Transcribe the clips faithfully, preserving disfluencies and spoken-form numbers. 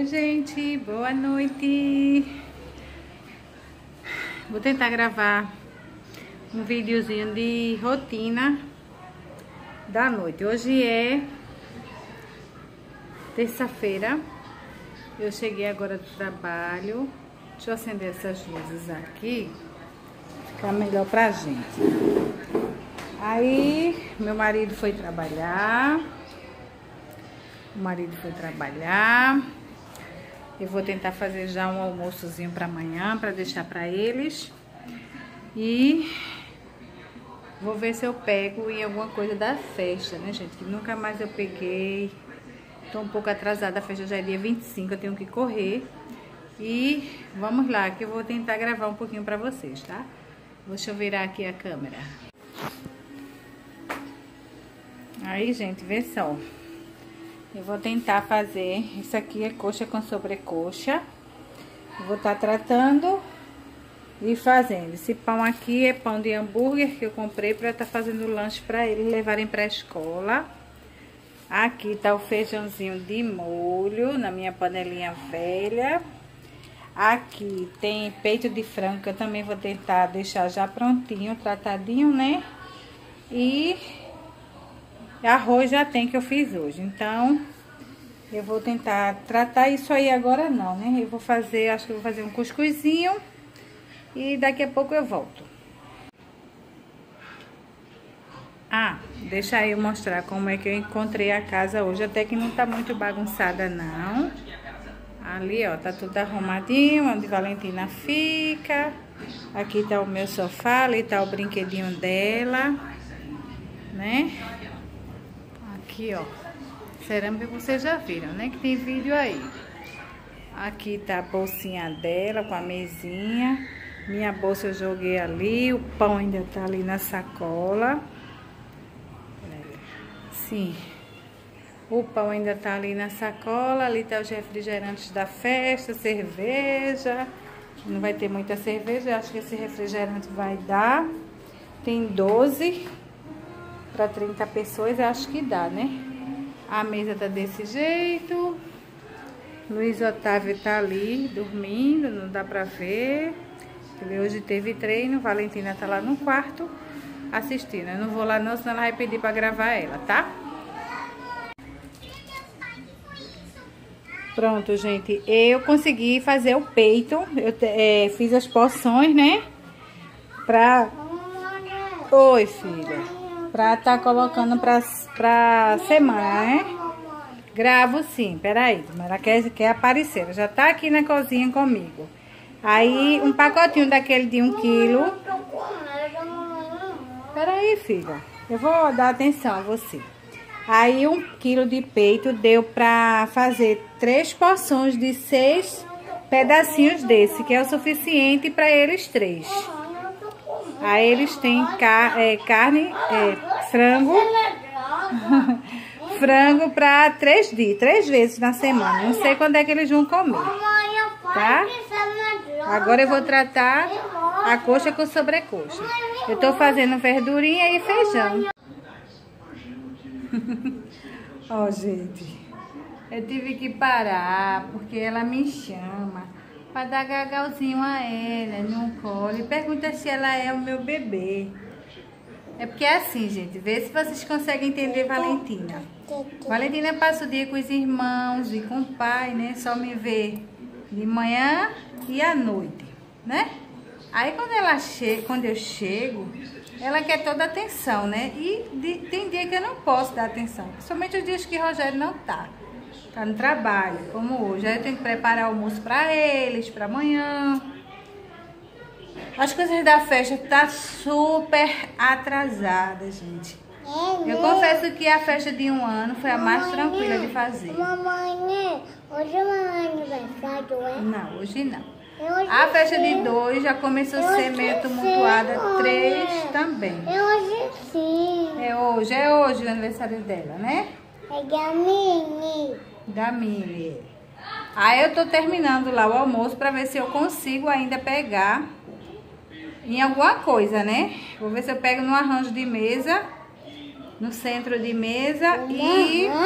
Oi, gente, boa noite. Vou tentar gravar um videozinho de rotina da noite. Hoje é terça-feira. Eu cheguei agora do trabalho. Deixa eu acender essas luzes aqui, ficar melhor pra gente. Aí, meu marido foi trabalhar. O marido foi trabalhar. Eu vou tentar fazer já um almoçozinho para amanhã, para deixar para eles. E vou ver se eu pego em alguma coisa da festa, né, gente? Que nunca mais eu peguei. Tô um pouco atrasada, a festa já é dia vinte e cinco, eu tenho que correr. E vamos lá, que eu vou tentar gravar um pouquinho para vocês, tá? Deixa eu virar aqui a câmera. Aí, gente, vê só. Eu vou tentar fazer, isso aqui é coxa com sobrecoxa. Eu vou estar tratando e fazendo. Esse pão aqui é pão de hambúrguer que eu comprei para estar fazendo lanche para eles levarem para a escola. Aqui tá o feijãozinho de molho na minha panelinha velha. Aqui tem peito de frango que eu também vou tentar deixar já prontinho, tratadinho, né? E arroz já tem que eu fiz hoje, então eu vou tentar tratar isso aí agora não, né? Eu vou fazer, acho que eu vou fazer um cuscuzinho e daqui a pouco eu volto. Ah, deixa eu mostrar como é que eu encontrei a casa hoje, até que não tá muito bagunçada não. Ali, ó, tá tudo arrumadinho, onde Valentina fica. Aqui tá o meu sofá, ali tá o brinquedinho dela, né? Aqui, ó, cerâmica vocês já viram, né? Que tem vídeo aí. Aqui tá a bolsinha dela com a mesinha. Minha bolsa eu joguei ali. O pão ainda tá ali na sacola. Sim. O pão ainda tá ali na sacola. Ali tá os refrigerantes da festa, cerveja. Não vai ter muita cerveja. Eu acho que esse refrigerante vai dar. Tem doze. Para trinta pessoas, eu acho que dá, né? A mesa tá desse jeito. Luiz Otávio tá ali, dormindo, não dá pra ver. Ele hoje teve treino. Valentina tá lá no quarto, assistindo. Eu não vou lá não, senão ela vai pedir pra gravar ela, tá? Pronto, gente. Eu consegui fazer o peito. Eu é, fiz as porções, né? Pra... Oi, filha. Pra tá colocando pra, pra semana, né? Gravo sim, peraí. Ela quer, quer aparecer. Ela já tá aqui na cozinha comigo. Aí, um pacotinho daquele de um quilo. Peraí, filha. Eu vou dar atenção a você. Aí, um quilo de peito deu pra fazer três porções de seis pedacinhos desse, que é o suficiente pra eles três. Aí eles têm car é, carne, é, frango, frango para três dias, três vezes na semana. Não sei quando é que eles vão comer, tá? Agora eu vou tratar a coxa com sobrecoxa. Eu tô fazendo verdurinha e feijão. Ó, oh, gente, eu tive que parar porque ela me chama para dar gagalzinho a ela no colo e pergunta se ela é o meu bebê. É porque é assim, gente, vê se vocês conseguem entender Valentina. Valentina passa o dia com os irmãos e com o pai, né? Só me vê de manhã e à noite, né? Aí quando ela chega, quando eu chego, ela quer toda a atenção, né? E de, tem dia que eu não posso dar atenção, principalmente os dias que Rogério não tá. Tá no trabalho, como hoje. Aí eu tenho que preparar almoço pra eles, pra amanhã. As coisas da festa tá super atrasada, gente. Eu confesso que a festa de um ano foi a mais tranquila de fazer. Mamãe, hoje é meu aniversário, é? Não, hoje não. A festa de dois já começou a ser meio tumultuada. Três também. É hoje sim. É hoje, é hoje o aniversário dela, né? É da Mini. Da Mili. Aí eu tô terminando lá o almoço pra ver se eu consigo ainda pegar em alguma coisa, né? Vou ver se eu pego no arranjo de mesa, no centro de mesa e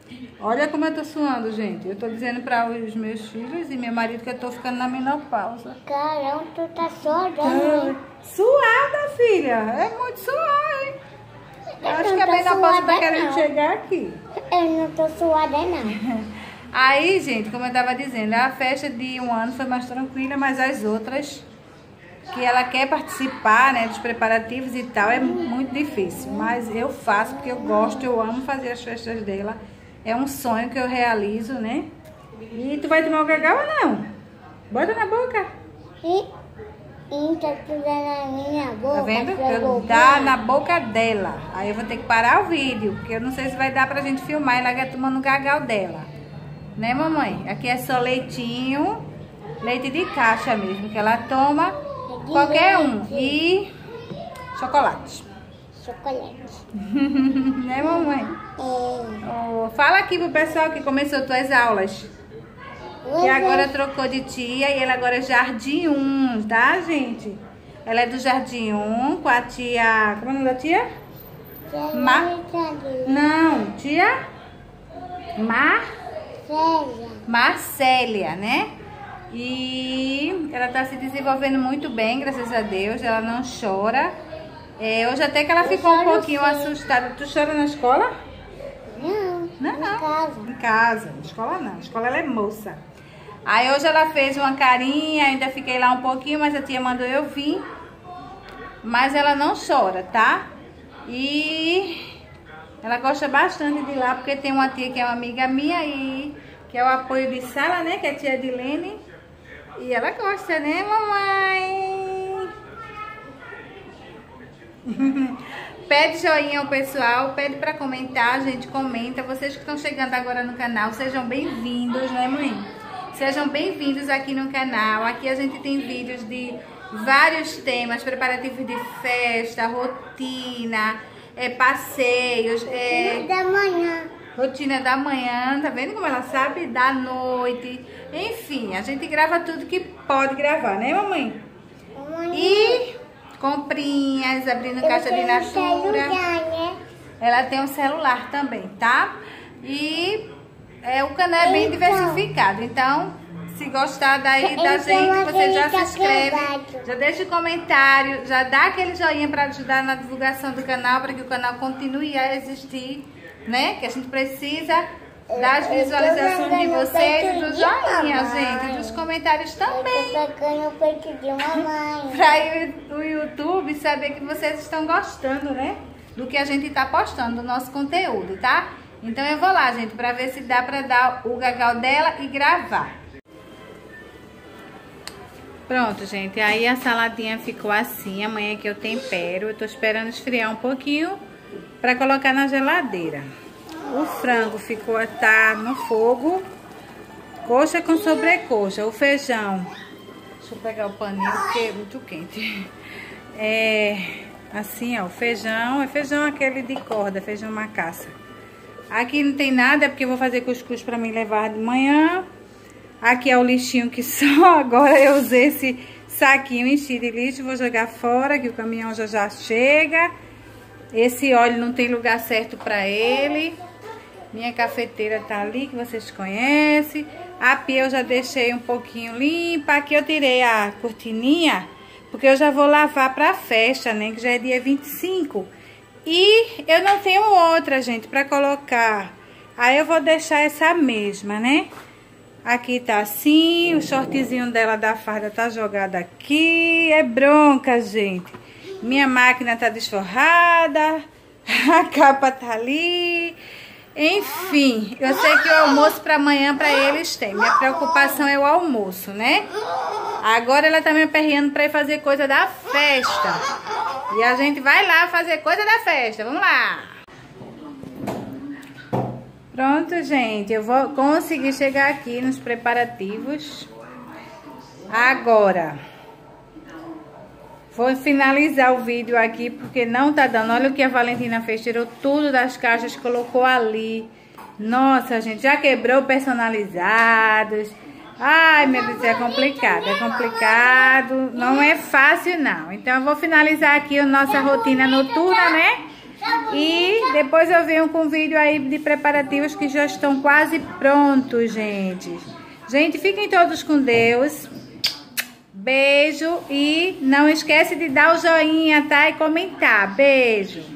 Olha como eu tô suando, gente. Eu tô dizendo para os meus filhos e meu marido que eu tô ficando na menopausa. Caramba, tu tá suando. Suada, filha. É muito suor, hein? Eu acho que a menopausa tá querendo chegar aqui. Eu não tô suada, não. Aí, gente, como eu tava dizendo, a festa de um ano foi mais tranquila, mas as outras, que ela quer participar, né, dos preparativos e tal, é muito difícil. Mas eu faço porque eu gosto, eu amo fazer as festas dela. É um sonho que eu realizo, né? E tu vai tomar o cacau ou não? Bota na boca. E, e tá tudo na minha boca. Tá vendo? Eu dá na boca dela. Aí eu vou ter que parar o vídeo, porque eu não sei se vai dar pra gente filmar ela vai tomando o cacau dela. Né, mamãe? Aqui é só leitinho, leite de caixa mesmo, que ela toma, qualquer um. E chocolate. Chocolate. Né, mamãe? É. Oh, fala aqui pro pessoal que começou tuas aulas. Que agora trocou de tia e ela agora é Jardim um, tá, gente? Ela é do Jardim um com a tia... Como é o nome da tia? Ma... Não, tia... Mar... Marcélia, né? E ela tá se desenvolvendo muito bem, graças a Deus. Ela não chora. É, hoje até que ela ficou um pouquinho assustada. Tu chora na escola? Não, Não, em casa. Em casa. Na escola não. Na escola ela é moça. Aí hoje ela fez uma carinha, ainda fiquei lá um pouquinho, mas a tia mandou eu vir. Mas ela não chora, tá? E ela gosta bastante de ir lá, porque tem uma tia que é uma amiga minha e que é o apoio de sala, né? Que é a tia Dilene. E ela gosta, né, mamãe? Pede joinha ao pessoal, pede pra comentar, gente, comenta. Vocês que estão chegando agora no canal, sejam bem-vindos, né, mãe? Sejam bem-vindos aqui no canal. Aqui a gente tem vídeos de vários temas, preparativos de festa, rotina, é, passeios, é, da manhã. rotina da manhã, tá vendo como ela sabe? Da noite, enfim, a gente grava tudo que pode gravar, né, mamãe? Mamãe. E comprinhas, abrindo caixa de natura. Né? Ela tem um celular também, tá? E é, o canal é bem Então. diversificado, então se gostar daí da Então, gente, você já se tá inscreve, pegado. já deixa o comentário, já dá aquele joinha para ajudar na divulgação do canal, para que o canal continue a existir, né? Que a gente precisa das Eu- eu tô visualizações de pegando vocês e peito do de joinha, mamãe. gente, dos comentários também. Eu tô pegando o peito de mamãe. Para o YouTube saber que vocês estão gostando, né? Do que a gente tá postando, do nosso conteúdo, tá? Então eu vou lá, gente, para ver se dá para dar o cacau dela e gravar. Pronto, gente, aí a saladinha ficou assim, amanhã que eu tempero, eu tô esperando esfriar um pouquinho para colocar na geladeira. O frango ficou, tá no fogo, coxa com sobrecoxa, o feijão, deixa eu pegar o paninho porque é muito quente. É, assim ó, o feijão, é feijão aquele de corda, feijão macaça. Aqui não tem nada, é porque eu vou fazer cuscuz para mim levar de manhã. Aqui é o lixinho que só agora eu usei esse saquinho enchi de lixo, vou jogar fora, que o caminhão já já chega. Esse óleo não tem lugar certo para ele. Minha cafeteira tá ali, que vocês conhecem. A pia eu já deixei um pouquinho limpa. Aqui eu tirei a cortininha, porque eu já vou lavar pra festa, né, que já é dia vinte e cinco. E eu não tenho outra, gente, pra colocar. Aí eu vou deixar essa mesma, né? Aqui tá assim, o shortzinho dela da farda tá jogado aqui. É bronca, gente. Minha máquina tá desforrada. A capa tá ali. Enfim, eu sei que o almoço pra amanhã pra eles tem. Minha preocupação é o almoço, né? Agora ela tá me aperreando pra ir fazer coisa da festa. E a gente vai lá fazer coisa da festa. Vamos lá. Pronto, gente. Eu vou conseguir chegar aqui nos preparativos. Agora, vou finalizar o vídeo aqui, porque não tá dando. Olha o que a Valentina fez. Tirou tudo das caixas, colocou ali. Nossa, gente, já quebrou personalizados. Ai, meu Deus, é complicado. É complicado. Não é fácil, não. Então, eu vou finalizar aqui a nossa rotina noturna, né? E depois eu venho com um vídeo aí de preparativos que já estão quase prontos, gente. Gente, fiquem todos com Deus. Beijo e não esquece de dar o joinha, tá? E comentar. Beijo.